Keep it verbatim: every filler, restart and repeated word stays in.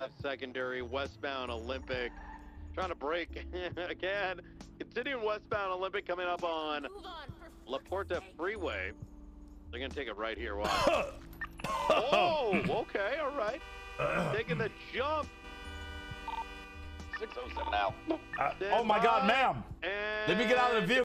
secondary, westbound Olympic. Trying to break again. Continuing westbound Olympic coming up on La Porta Freeway. They're going to take it right here. Watch. Oh, okay, all right. Taking the jump. six oh seven out. Uh, oh my God, ma'am. Let me get out of the vehicle.